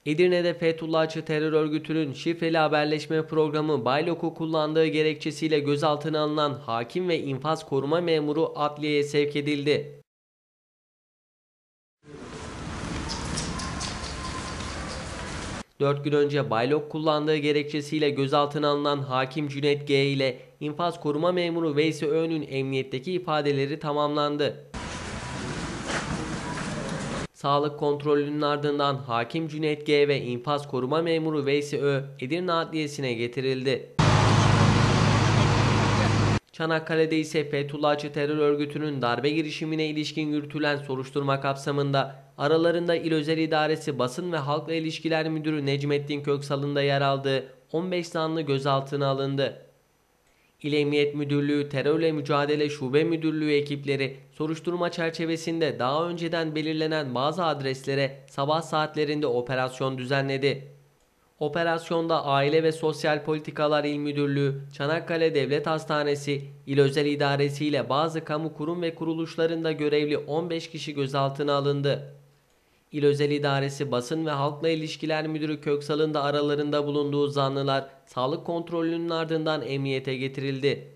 Edirne'de Fethullahçı terör örgütünün şifreli haberleşme programı Baylok'u kullandığı gerekçesiyle gözaltına alınan hakim ve infaz koruma memuru adliyeye sevk edildi. 4 gün önce Baylok kullandığı gerekçesiyle gözaltına alınan hakim Cüneyt G. ile infaz koruma memuru Veysi Ö'nün emniyetteki ifadeleri tamamlandı. Sağlık kontrolünün ardından hakim Cüneyt G. ve infaz koruma memuru Veysi Ö. Edirne Adliyesi'ne getirildi. Çanakkale'de ise Fethullahçı terör örgütünün darbe girişimine ilişkin yürütülen soruşturma kapsamında aralarında İl Özel İdaresi Basın ve Halkla İlişkiler Müdürü Necmettin Köksal'ın da yer aldığı 15 zanlı gözaltına alındı. İl Emniyet Müdürlüğü Terörle Mücadele Şube Müdürlüğü ekipleri soruşturma çerçevesinde daha önceden belirlenen bazı adreslere sabah saatlerinde operasyon düzenledi. Operasyonda Aile ve Sosyal Politikalar İl Müdürlüğü, Çanakkale Devlet Hastanesi, İl Özel İdaresi ile bazı kamu kurum ve kuruluşlarında görevli 15 kişi gözaltına alındı. İl Özel İdaresi Basın ve Halkla İlişkiler Müdürü Köksal'ın da aralarında bulunduğu zanlılar sağlık kontrolünün ardından emniyete getirildi.